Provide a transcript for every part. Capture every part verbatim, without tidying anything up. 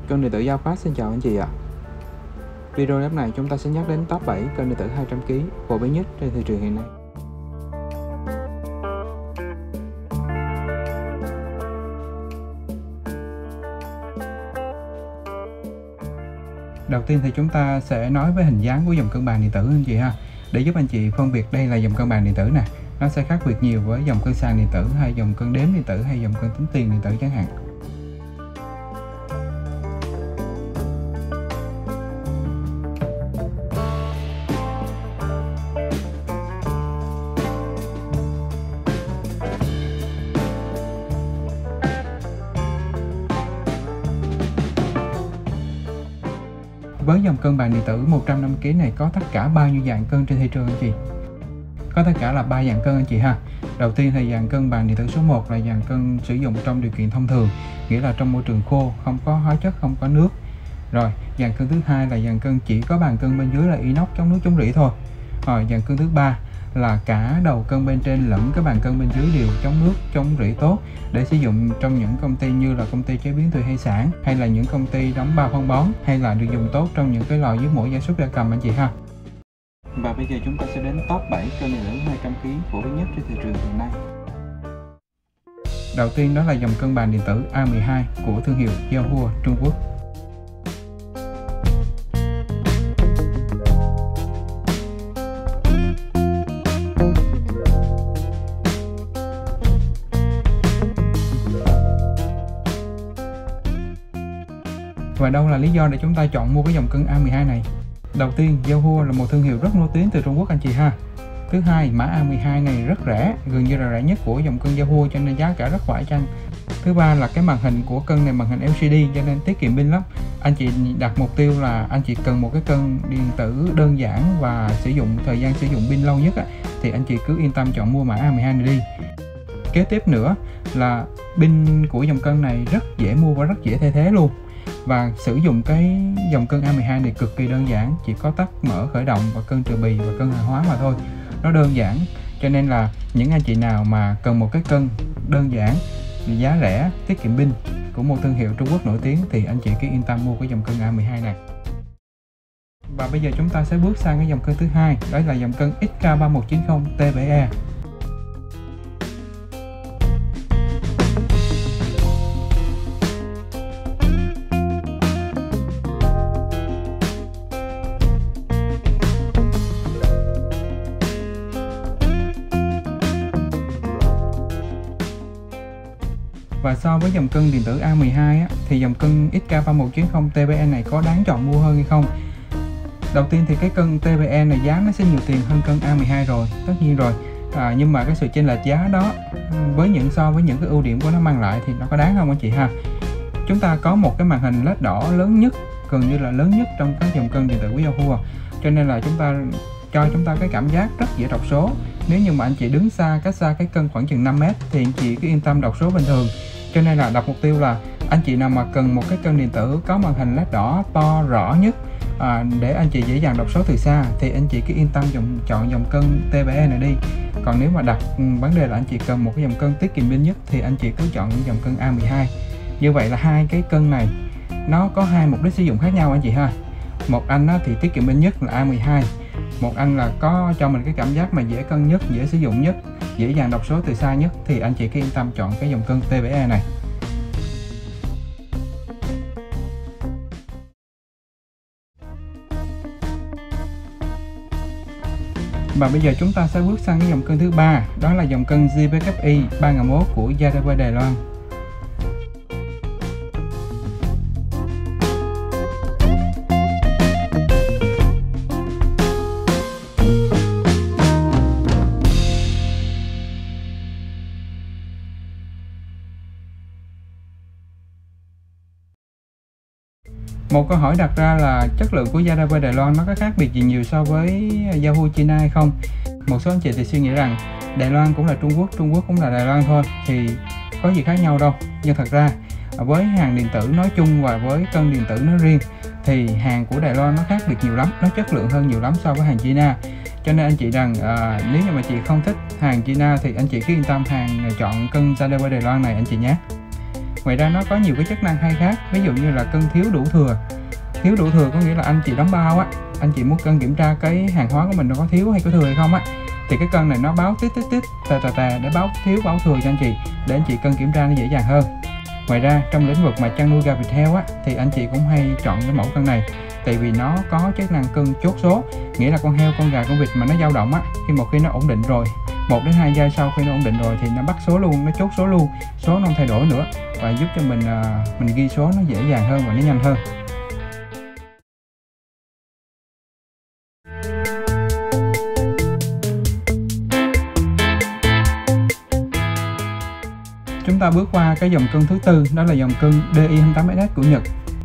Cân điện tử Giao Phát xin chào anh chị ạ. Video clip này chúng ta sẽ nhắc đến top bảy cân điện tử hai trăm ki lô gam phổ biến nhất trên thị trường hiện nay. Đầu tiên thì chúng ta sẽ nói về hình dáng của dòng cân bàn điện tử anh chị ha, để giúp anh chị phân biệt đây là dòng cân bàn điện tử nè. Nó sẽ khác biệt nhiều với dòng cân sàn điện tử hay dòng cân đếm điện tử hay dòng cân tính tiền điện tử chẳng hạn. Với dòng cân bàn điện tử một trăm năm mươi ki lô gam này có tất cả bao nhiêu dạng cân trên thị trường anh chị? Có tất cả là ba dạng cân anh chị ha. Đầu tiên là dạng cân bàn điện tử số một là dạng cân sử dụng trong điều kiện thông thường, nghĩa là trong môi trường khô, không có hóa chất, không có nước. Rồi, dạng cân thứ hai là dạng cân chỉ có bàn cân bên dưới là inox chống nước chống rỉ thôi. Rồi, dạng cân thứ ba là cả đầu cân bên trên lẫn cái bàn cân bên dưới đều chống nước, chống rỉ tốt, để sử dụng trong những công ty như là công ty chế biến thủy hải sản, hay là những công ty đóng bao phân bón, hay là được dùng tốt trong những cái lò giết mổ gia súc gia cầm anh chị ha. Và bây giờ chúng ta sẽ đến top bảy cân điện tử hai trăm ki lô gam phổ biến nhất trên thị trường hiện nay. Đầu tiên đó là dòng cân bàn điện tử A mười hai của thương hiệu Jiahua Trung Quốc. Và đâu là lý do để chúng ta chọn mua cái dòng cân A mười hai này? Đầu tiên, Jiahua là một thương hiệu rất nổi tiếng từ Trung Quốc anh chị ha. Thứ hai, mã A mười hai này rất rẻ, gần như là rẻ nhất của dòng cân Jiahua cho nên giá cả rất phải chăng. Thứ ba là cái màn hình của cân này màn hình L C D cho nên tiết kiệm pin lắm. Anh chị đặt mục tiêu là anh chị cần một cái cân điện tử đơn giản và sử dụng thời gian sử dụng pin lâu nhất á, thì anh chị cứ yên tâm chọn mua mã A mười hai này đi. Kế tiếp nữa là pin của dòng cân này rất dễ mua và rất dễ thay thế luôn. Và sử dụng cái dòng cân A mười hai này cực kỳ đơn giản, chỉ có tắt mở khởi động và cân trừ bì và cân hàng hóa mà thôi. Nó đơn giản, cho nên là những anh chị nào mà cần một cái cân đơn giản, giá rẻ, tiết kiệm pin của một thương hiệu Trung Quốc nổi tiếng thì anh chị cứ yên tâm mua cái dòng cân A mười hai này. Và bây giờ chúng ta sẽ bước sang cái dòng cân thứ hai, đó là dòng cân X K ba một chín không T B E. Và so với dòng cân điện tử A mười hai á, thì dòng cân X K ba một chín không T B E này có đáng chọn mua hơn hay không? Đầu tiên thì cái cân T B E này giá nó sẽ nhiều tiền hơn cân A mười hai rồi, tất nhiên rồi. À, nhưng mà cái sự chênh lệch giá đó với những so với những cái ưu điểm của nó mang lại thì nó có đáng không anh chị ha? Chúng ta có một cái màn hình led đỏ lớn nhất, gần như là lớn nhất trong các dòng cân điện tử của Jiahua, cho nên là chúng ta cho chúng ta cái cảm giác rất dễ đọc số. Nếu như mà anh chị đứng xa, cách xa cái cân khoảng chừng năm mét thì anh chị cứ yên tâm đọc số bình thường. Cho nên là đặt mục tiêu là anh chị nào mà cần một cái cân điện tử có màn hình led đỏ to rõ nhất à, để anh chị dễ dàng đọc số từ xa thì anh chị cứ yên tâm dòng, chọn dòng cân T B E này đi. Còn nếu mà đặt vấn đề là anh chị cần một cái dòng cân tiết kiệm pin nhất thì anh chị cứ chọn dòng cân A mười hai. Như vậy là hai cái cân này nó có hai mục đích sử dụng khác nhau anh chị ha. Một anh thì tiết kiệm pin nhất là A mười hai, một anh là có cho mình cái cảm giác mà dễ cân nhất, dễ sử dụng nhất, dễ dàng đọc số từ xa nhất thì anh chị cứ yên tâm chọn cái dòng cân T B E này. Và bây giờ chúng ta sẽ bước sang cái dòng cân thứ ba, đó là dòng cân J B K I ba nghìn một của Jiahua Đài Loan. Một câu hỏi đặt ra là chất lượng của Jiahua Đài Loan nó có khác biệt gì nhiều so với Jiahua China hay không? Một số anh chị thì suy nghĩ rằng Đài Loan cũng là Trung Quốc, Trung Quốc cũng là Đài Loan thôi thì có gì khác nhau đâu. Nhưng thật ra với hàng điện tử nói chung và với cân điện tử nói riêng thì hàng của Đài Loan nó khác biệt nhiều lắm, nó chất lượng hơn nhiều lắm so với hàng China. Cho nên anh chị rằng à, nếu như mà chị không thích hàng China thì anh chị cứ yên tâm hàng chọn cân Jiahua Đài Loan này anh chị nhé. Ngoài ra nó có nhiều cái chức năng hay khác, ví dụ như là cân thiếu đủ thừa. Thiếu đủ thừa có nghĩa là anh chị đóng bao á, anh chị muốn cân kiểm tra cái hàng hóa của mình nó có thiếu hay có thừa hay không á, thì cái cân này nó báo tít tít tít tà tà tà để báo thiếu báo thừa cho anh chị, để anh chị cân kiểm tra nó dễ dàng hơn. Ngoài ra trong lĩnh vực mà chăn nuôi gà vịt heo á, thì anh chị cũng hay chọn cái mẫu cân này, tại vì nó có chức năng cân chốt số, nghĩa là con heo, con gà, con vịt mà nó dao động á, khi một khi nó ổn định rồi, một đến hai giây sau khi nó ổn định rồi thì nó bắt số luôn, nó chốt số luôn, số nó không thay đổi nữa, và giúp cho mình mình ghi số nó dễ dàng hơn và nó nhanh hơn. Chúng ta bước qua cái dòng cân thứ tư, đó là dòng cân D I hai tám S của Nhật.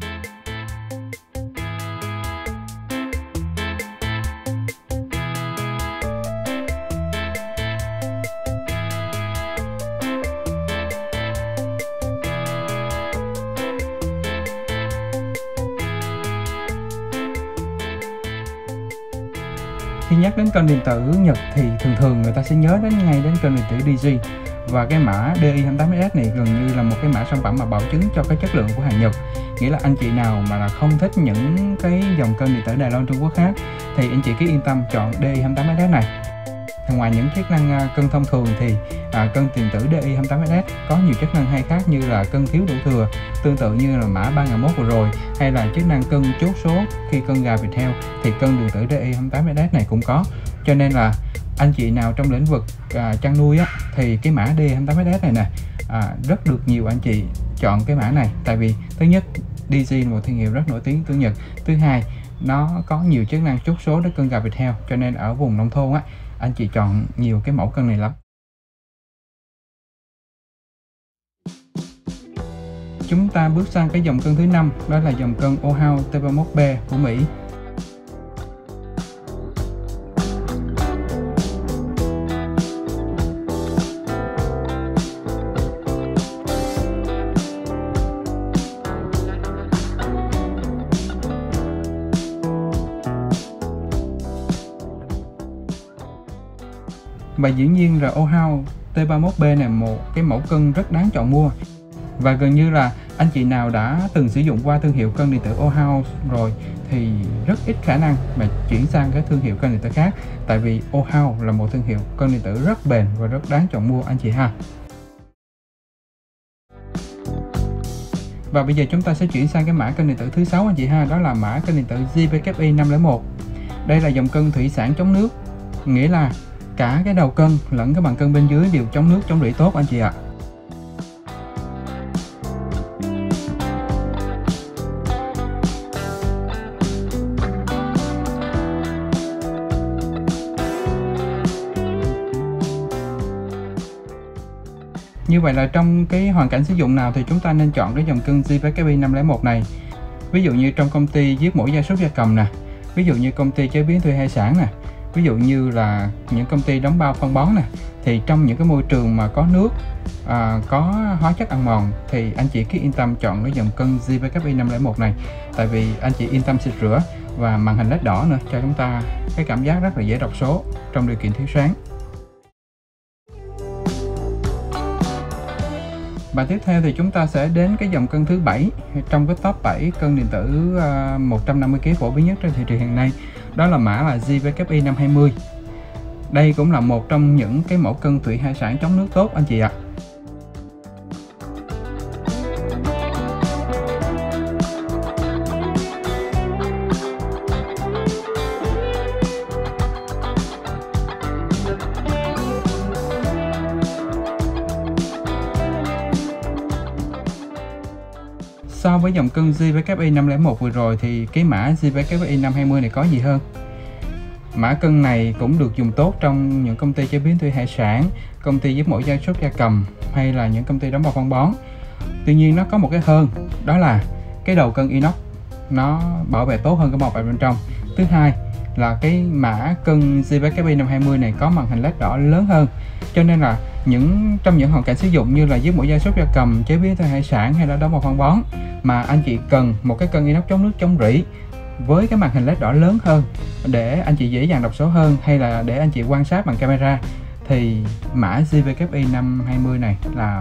Khi nhắc đến cân điện tử Nhật thì thường thường người ta sẽ nhớ đến ngay đến cân điện tử D J, và cái mã D I hai tám S này gần như là một cái mã sản phẩm mà bảo chứng cho cái chất lượng của hàng Nhật. Nghĩa là anh chị nào mà là không thích những cái dòng cân điện tử Đài Loan, Trung Quốc khác thì anh chị cứ yên tâm chọn D I hai tám S này. Ngoài những chức năng cân thông thường thì à, cân điện tử D I hai tám S có nhiều chức năng hay khác, như là cân thiếu đủ thừa, tương tự như là mã ba nghìn một vừa rồi, hay là chức năng cân chốt số khi cân gà vịt heo, thì cân điện tử D I hai tám S này cũng có. Cho nên là anh chị nào trong lĩnh vực à, chăn nuôi á, thì cái mã D I hai tám S này nè à, rất được nhiều anh chị chọn cái mã này, tại vì thứ nhất D J là một thương hiệu rất nổi tiếng từ Nhật, thứ hai nó có nhiều chức năng chốt số để cân gà vịt heo, cho nên ở vùng nông thôn á, anh chị chọn nhiều cái mẫu cân này lắm. Chúng ta bước sang cái dòng cân thứ năm, đó là dòng cân Ohau T ba mươi mốt B của Mỹ. Và dĩ nhiên là Ohau T ba mươi mốt B này một cái mẫu cân rất đáng chọn mua, và gần như là anh chị nào đã từng sử dụng qua thương hiệu cân điện tử Ohau rồi thì rất ít khả năng mà chuyển sang cái thương hiệu cân điện tử khác, tại vì Ohau là một thương hiệu cân điện tử rất bền và rất đáng chọn mua anh chị ha. Và bây giờ chúng ta sẽ chuyển sang cái mã cân điện tử thứ sáu anh chị ha, đó là mã cân điện tử J V K I năm không một. Đây là dòng cân thủy sản chống nước, nghĩa là cả cái đầu cân lẫn cái bàn cân bên dưới đều chống nước, chống rỉ tốt anh chị ạ. Như vậy là trong cái hoàn cảnh sử dụng nào thì chúng ta nên chọn cái dòng cân J V K I năm không một này. Ví dụ như trong công ty giết mổ gia súc gia cầm nè, ví dụ như công ty chế biến thủy hải sản nè, ví dụ như là những công ty đóng bao phân bón nè, thì trong những cái môi trường mà có nước, à, có hóa chất ăn mòn thì anh chị cứ yên tâm chọn cái dòng cân J V K I năm không một này, tại vì anh chị yên tâm xịt rửa và màn hình led đỏ nữa, cho chúng ta cái cảm giác rất là dễ đọc số trong điều kiện thiếu sáng. Và tiếp theo thì chúng ta sẽ đến cái dòng cân thứ bảy trong cái top bảy cân điện tử uh, một trăm năm mươi ki lô gam phổ biến nhất trên thị trường hiện nay, đó là mã là J V K I năm hai mươi. Đây cũng là một trong những cái mẫu cân thủy hải sản chống nước tốt anh chị ạ. So với dòng cân J V K I năm không một vừa rồi thì cái mã J V K I năm hai mươi này có gì hơn. Mã cân này cũng được dùng tốt trong những công ty chế biến thủy hải sản, công ty giết mổ gia súc gia cầm hay là những công ty đóng bao phân bón. Tuy nhiên nó có một cái hơn, đó là cái đầu cân inox nó bảo vệ tốt hơn cái bọc ở bên trong. Thứ hai là cái mã cân J V K I năm hai mươi này có màn hình led đỏ lớn hơn, cho nên là những trong những hoàn cảnh sử dụng như là giết mổ gia súc gia cầm, chế biến thủy hải sản hay là đóng bao phân bón mà anh chị cần một cái cân inox chống nước chống rỉ với cái màn hình led đỏ lớn hơn để anh chị dễ dàng đọc số hơn, hay là để anh chị quan sát bằng camera, thì mã J V K I năm hai mươi này là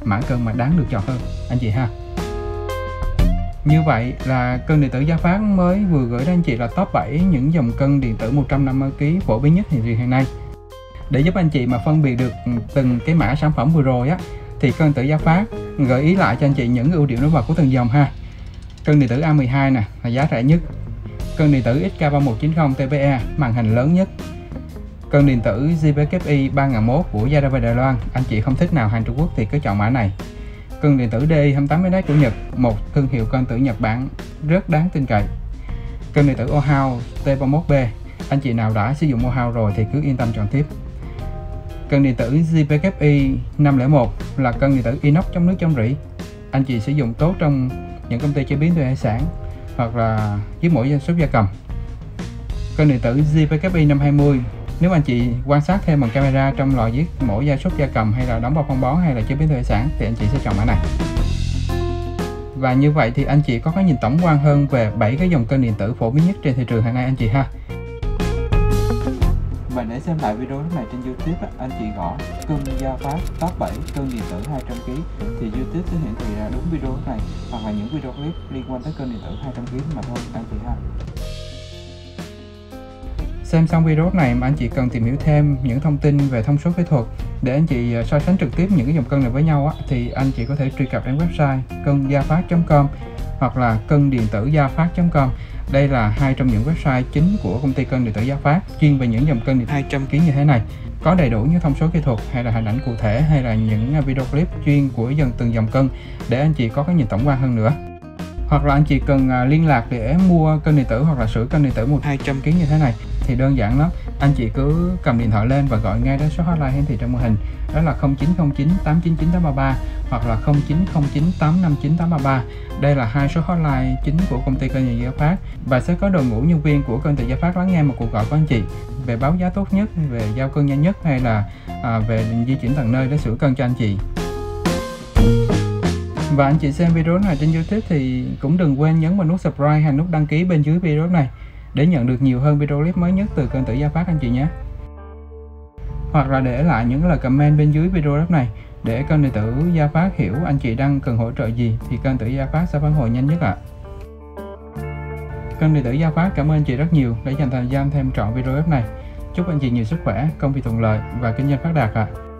mã cân mà đáng được chọn hơn anh chị ha. Như vậy là cân điện tử Gia Phát mới vừa gửi đến anh chị là top bảy những dòng cân điện tử một trăm năm mươi ki lô gam phổ biến nhất hiện thị hiện nay. Để giúp anh chị mà phân biệt được từng cái mã sản phẩm vừa rồi á, thì cân điện tử Gia Phát gợi ý lại cho anh chị những ưu điểm nổi bật của từng dòng ha. Cân điện tử A mười hai nè là giá rẻ nhất. Cân điện tử X K ba một chín không T P E màn hình lớn nhất. Cân điện tử J V K I ba nghìn một của Yadava Đài Loan, anh chị không thích nào hàng Trung Quốc thì cứ chọn mã này. Cân điện tử D I hai mươi tám M của Nhật, một thương hiệu cân điện tử Nhật Bản rất đáng tin cậy. Cân điện tử Ohau T ba mươi mốt B, anh chị nào đã sử dụng Ohau rồi thì cứ yên tâm chọn tiếp. Cân điện tử J V K I năm không một là cân điện tử inox chống nước chống rỉ, anh chị sử dụng tốt trong những công ty chế biến thủy hải sản hoặc là giết mổ gia súc gia cầm. Cân điện tử J V K I năm hai mươi, nếu anh chị quan sát thêm bằng camera trong lò giết mổ gia súc gia cầm hay là đóng bao phân bón hay là chế biến thủy hải sản thì anh chị sẽ chọn mã này. Và như vậy thì anh chị có cái nhìn tổng quan hơn về bảy cái dòng cân điện tử phổ biến nhất trên thị trường hiện nay anh chị ha. Và để xem lại video lúc này trên YouTube, anh chị gõ cân Gia Phát top bảy cân điện tử hai trăm ki lô gam thì YouTube sẽ hiển thị ra đúng video lúc này hoặc là những video clip liên quan tới cân điện tử hai trăm ki lô gam mà thôi anh chị ha. Xem xong video này mà anh chị cần tìm hiểu thêm những thông tin về thông số kỹ thuật để anh chị so sánh trực tiếp những cái dòng cân này với nhau á, thì anh chị có thể truy cập đến website cân gia phát chấm com hoặc là cân điện tử gia phát chấm com. Đây là hai trong những website chính của công ty cân điện tử Gia Phát chuyên về những dòng cân điện hai trăm ki lô gam như thế này. Có đầy đủ những thông số kỹ thuật hay là hình ảnh cụ thể hay là những video clip chuyên của dần từng dòng cân để anh chị có cái nhìn tổng quan hơn nữa. Hoặc là anh chị cần liên lạc để mua cân điện tử hoặc là sửa cân điện tử một hai trăm ki lô gam như thế này thì đơn giản lắm, anh chị cứ cầm điện thoại lên và gọi ngay đến số hotline hiển thị trong màn hình, đó là không chín không chín tám chín chín tám ba ba hoặc là không chín không chín tám năm chín tám ba ba. Đây là hai số hotline chính của công ty cân điện tử Gia Phát và sẽ có đội ngũ nhân viên của cân điện tử Gia Phát lắng nghe một cuộc gọi của anh chị về báo giá tốt nhất, về giao cân nhanh nhất hay là à, về di chuyển tận nơi để sửa cân cho anh chị. Và anh chị xem video này trên YouTube thì cũng đừng quên nhấn vào nút subscribe hay nút đăng ký bên dưới video này để nhận được nhiều hơn video clip mới nhất từ cân điện tử Gia Phát anh chị nhé. Hoặc là để lại những lời comment bên dưới video clip này để cân điện tử Gia Phát hiểu anh chị đang cần hỗ trợ gì thì cân điện tử Gia Phát sẽ phản hồi nhanh nhất ạ. À. Cân điện tử Gia Phát cảm ơn anh chị rất nhiều đã dành thời gian thêm trọn video clip này. Chúc anh chị nhiều sức khỏe, công việc thuận lợi và kinh doanh phát đạt ạ. À.